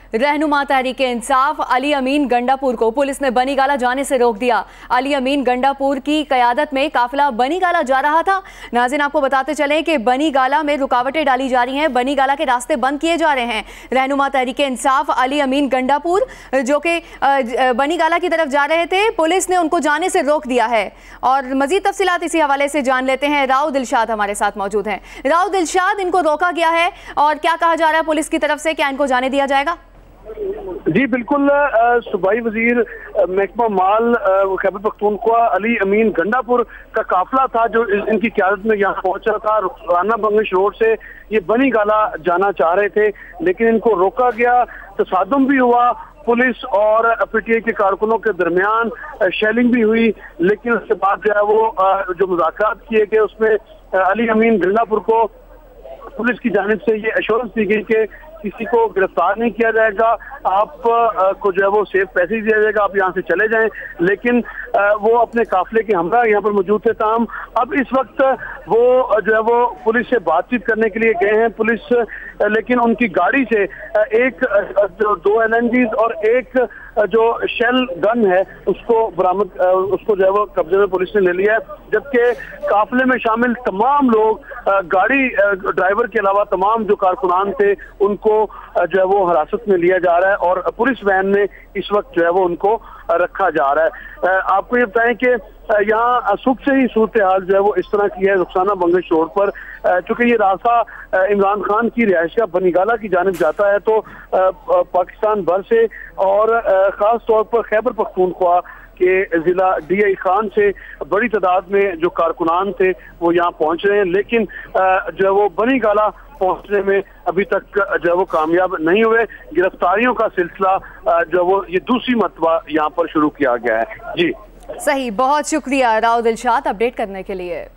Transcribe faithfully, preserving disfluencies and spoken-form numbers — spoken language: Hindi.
रहनुमा तहरीक इंसाफ अली अमीन गंडापुर को पुलिस ने बनीगाला जाने से रोक दिया। अली अमीन गंडापुर की कयादत में काफिला बनीगाला जा रहा था। नाज़रीन, आपको बताते चलें कि बनीगाला में रुकावटें डाली जा रही हैं, बनीगाला के रास्ते बंद किए जा रहे हैं। रहनुमा तहरीक इंसाफ अली अमीन गंडापुर जो कि बनीगाला की तरफ जा रहे थे, पुलिस ने उनको जाने से रोक दिया है। और मजीद तफसीलात इसी हवाले से जान लेते हैं। राव दिलशाद हमारे साथ मौजूद हैं। राव दिलशाद, इनको रोका गया है और क्या कहा जा रहा है पुलिस की तरफ से, क्या इनको जाने दिया जाएगा? जी बिल्कुल, सूबाई वजीर महकमा माल खैबर पख्तूनख्वा अली अमीन गंडापुर का काफिला था जो इनकी क़यादत में यहाँ पहुंचा था। राना बंगश रोड से ये बनीगाला जाना चाह रहे थे, लेकिन इनको रोका गया। तसादुम भी हुआ, पुलिस और पीटीआई के कारकुनों के दरमियान शेलिंग भी हुई, लेकिन उसके बाद जो है वो जो मुज़ाकरात किए गए उसमें अली अमीन गंडापुर को पुलिस की जानिब से ये एश्योरेंस दी गई कि किसी को गिरफ्तार नहीं किया जाएगा, आप को जो है वो सेफ पैसेज दिया जाएगा, आप यहाँ से चले जाएं। लेकिन वो अपने काफिले के हमरा यहाँ पर मौजूद थे। ताम अब इस वक्त वो जो है वो पुलिस से बातचीत करने के लिए गए हैं। पुलिस लेकिन उनकी गाड़ी से एक जो दो एल एन जीज और एक जो शेल गन है उसको बरामद उसको जो है वो कब्जे में पुलिस ने ले लिया है, जबकि काफिले में शामिल तमाम लोग, गाड़ी ड्राइवर के अलावा तमाम जो कारकुनान थे उनको जो है वो हिरासत में लिया जा रहा है और पुलिस वैन में इस वक्त जो है वो उनको रखा जा रहा है। आपको ये बताएं कि यहाँ सुबह से ही सूरत हाल जो है वो इस तरह की है रुखसाना बंगश रोड पर, चूंकि ये रास्ता इमरान खान की रिहाइशगाह बनीगाला की जानिब जाता है, तो पाकिस्तान भर से और खास तौर पर खैबर पख्तूनख्वा के जिला डी आई खान से बड़ी तादाद में जो कारकुनान थे वो यहाँ पहुंच रहे हैं, लेकिन जो है वो बनीगाला पहुंचने में अभी तक जो है वो कामयाब नहीं हुए। गिरफ्तारियों का सिलसिला जो वो ये दूसरी मरतबा यहाँ पर शुरू किया गया है। जी सही, बहुत शुक्रिया राव दिलशाद अपडेट करने के लिए।